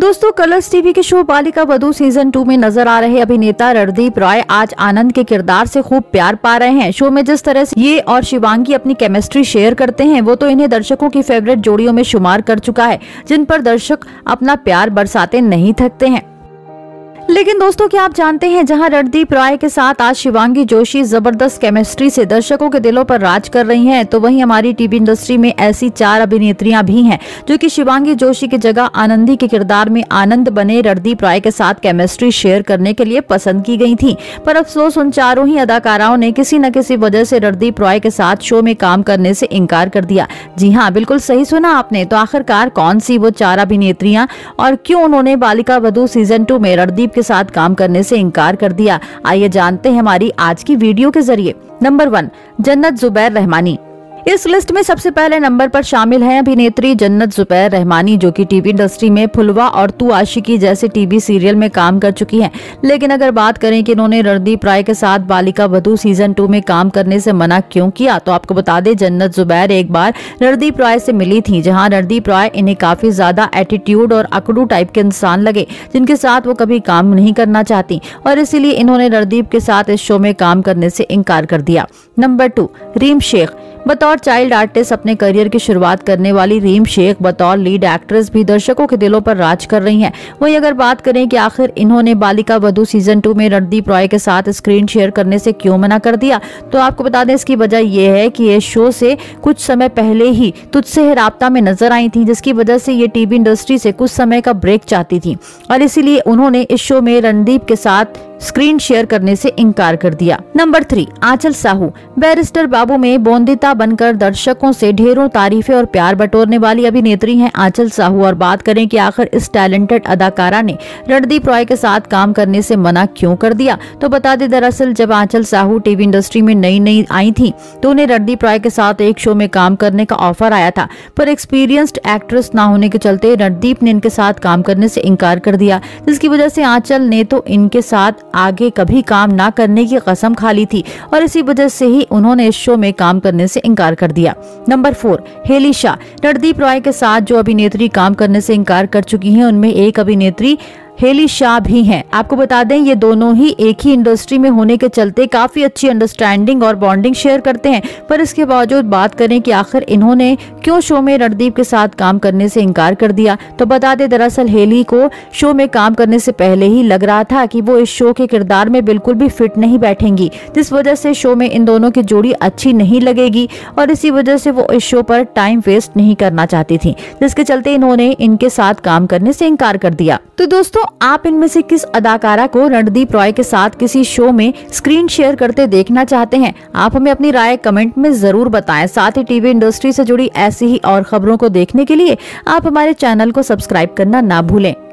दोस्तों, Colors TV के show Balika Vadhu season 2 में नजर आ रहे अभिनेता रणदीप रॉय आज आनंद के किरदार से खूब प्यार पा रहे हैं। शो में जिस तरह से ये और शिवांगी अपनी केमिस्ट्री शेयर करते हैं, वो तो इन्हें दर्शकों की फेवरेट जोड़ियों में शुमार कर चुका है, जिन पर दर्शक अपना प्यार बरसाते नहीं थकते हैं। लेकिन दोस्तों, क्या आप जानते हैं, जहां रणदीप रॉय के साथ आज शिवांगी जोशी जबरदस्त केमिस्ट्री से दर्शकों के दिलों पर राज कर रही हैं, तो वहीं हमारी टीवी इंडस्ट्री में ऐसी 4 अभिनेत्रियां भी हैं जो कि शिवांगी जोशी की जगह आनंदी के किरदार में आनंद बने रणदीप रॉय के साथ केमिस्ट्री शेयर करने के लिए पसंद की गई थी। पर अफसोस, उन चारों ही अदाकाराओं ने किसी न किसी वजह से रणदीप रॉय के साथ शो में काम करने से इनकार कर दिया। जी हाँ, बिल्कुल सही सुना आपने। तो आखिरकार कौन सी वो 4 अभिनेत्रियां और क्यों उन्होंने बालिका वधू सीजन 2 में रणदीप के साथ काम करने से इनकार कर दिया, आइए जानते हैं हमारी आज की वीडियो के जरिए। नंबर 1, जन्नत जुबैर रहमानी। इस लिस्ट में सबसे पहले नंबर पर शामिल है अभिनेत्री जन्नत जुबैर रहमानी, जो कि टीवी इंडस्ट्री में फुलवा और तू आशिकी जैसे टीवी सीरियल में काम कर चुकी हैं। लेकिन अगर बात करें कि इन्होंने रणदीप रॉय के साथ बालिका वधू सीजन 2 में काम करने से मना क्यों किया, तो आपको बता दें, जन्नत जुबैर एक बार रणदीप रॉय से मिली थी, जहां रणदीप रॉय इन्हें काफी ज्यादा एटीट्यूड और अकड़ू टाइप के इंसान लगे, जिनके साथ वो कभी काम नहीं करना चाहती, और इसीलिए इन्होंने रणदीप के साथ इस शो में काम करने से इनकार कर दिया। नंबर 2, रीम शेख। बतौर चाइल्ड आर्टिस्ट अपने करियर की शुरुआत करने वाली रीम शेख बतौर लीड एक्ट्रेस भी दर्शकों के दिलों पर राज कर रही हैं। वहीं अगर बात करें कि आखिर इन्होंने बालिका वधू सीजन 2 में रणदीप रॉय के साथ स्क्रीन शेयर करने से क्यों मना कर दिया, तो आपको बता दें, इसकी वजह यह है कि ये शो से कुछ समय पहले ही तुझसे है राब्ता में नजर आई थी, जिसकी वजह से ये टीवी इंडस्ट्री से कुछ समय का ब्रेक चाहती थी, और इसीलिए उन्होंने इस शो में रणदीप के साथ स्क्रीन शेयर करने से इनकार कर दिया। नंबर 3, आंचल साहू। बैरिस्टर बाबू में बोंदिता बनकर दर्शकों से ढेरों तारीफें और प्यार बटोरने वाली अभिनेत्री हैं आंचल साहू। और बात करें कि आखिर इस टैलेंटेड अदाकारा ने रणदीप रॉय के साथ काम करने से मना क्यों कर दिया, तो बता दें, दरअसल जब आंचल साहू टीवी इंडस्ट्री में नई आई थी, तो उन्हें रणदीप रॉय के साथ एक शो में काम करने का ऑफर आया था, पर एक्सपीरियंस्ड एक्ट्रेस ना होने के चलते रणदीप ने इनके साथ काम करने से इनकार कर दिया, जिसकी वजह से आंचल ने तो इनके साथ आगे कभी काम ना करने की कसम खा ली थी, और इसी वजह से ही उन्होंने इस शो में काम करने से इनकार कर दिया। नंबर 4, हेली शाह। रणदीप रॉय के साथ जो अभिनेत्री काम करने से इनकार कर चुकी हैं, उनमें एक अभिनेत्री हेली शाह भी हैं। आपको बता दें, ये दोनों ही एक ही इंडस्ट्री में होने के चलते काफी अच्छी अंडरस्टैंडिंग और बॉन्डिंग शेयर करते हैं, पर इसके बावजूद बात करें कि आखिर इन्होंने क्यों शो में रणदीप के साथ काम करने से इनकार कर दिया, तो बता दें, दरअसल हेली को शो में काम करने से पहले ही लग रहा था कि वो इस शो के किरदार में बिल्कुल भी फिट नहीं बैठेंगी, जिस वजह से शो में इन दोनों की जोड़ी अच्छी नहीं लगेगी, और इसी वजह से वो इस शो पर टाइम वेस्ट नहीं करना चाहती थी, जिसके चलते इन्होंने इनके साथ काम करने से इनकार कर दिया। तो दोस्तों, आप इनमें से किस अदाकारा को रणदीप रॉय के साथ किसी शो में स्क्रीन शेयर करते देखना चाहते हैं? आप हमें अपनी राय कमेंट में जरूर बताएं। साथ ही टीवी इंडस्ट्री से जुड़ी ऐसी ही और खबरों को देखने के लिए आप हमारे चैनल को सब्सक्राइब करना ना भूलें।